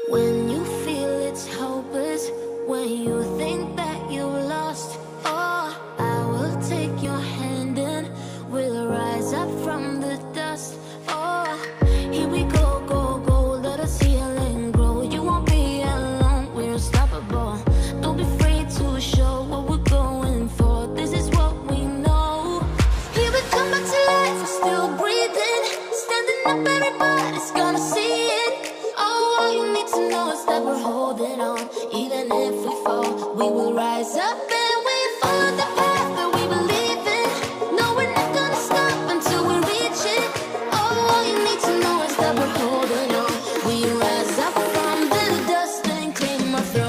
When you feel it's hopeless, when you think that you lost, oh, I will take your hand and we'll rise up from the dust. Oh, here we go, go, go, let us heal and grow. You won't be alone, we're unstoppable. Don't be afraid to show what we're going for. This is what we know. Here we come back to life, we're still breathing. Standing up, everybody's gonna see it. Oh, all you need to know is that we're holding on. Even if we fall, we will rise up and we follow the path that we believe in. No, we're not gonna stop until we reach it. Oh, all you need to know is that we're holding on. We rise up from the dust and claim our throne.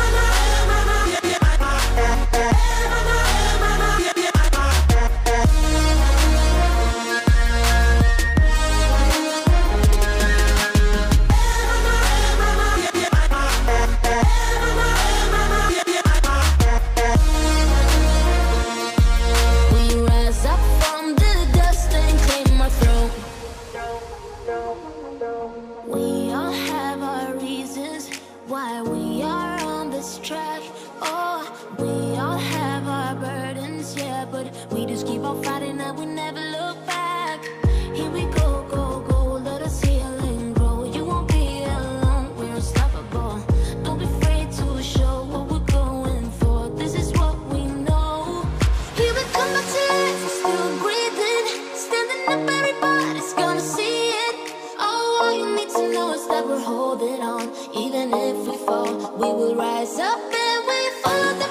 We all have our reasons why we are on this track. Oh, we all have our burdens, yeah, but we just keep on fighting and we never look back. Here we go, go, go, let us heal and grow. You won't be alone, we're unstoppable. Don't be afraid to show what we're going for. This is what we know. Here we come back to life, we're still breathing. Standing up, everybody's gonna see it. Oh, all you need to know is that we're holding on. Even if we fall, we will rise up and we follow the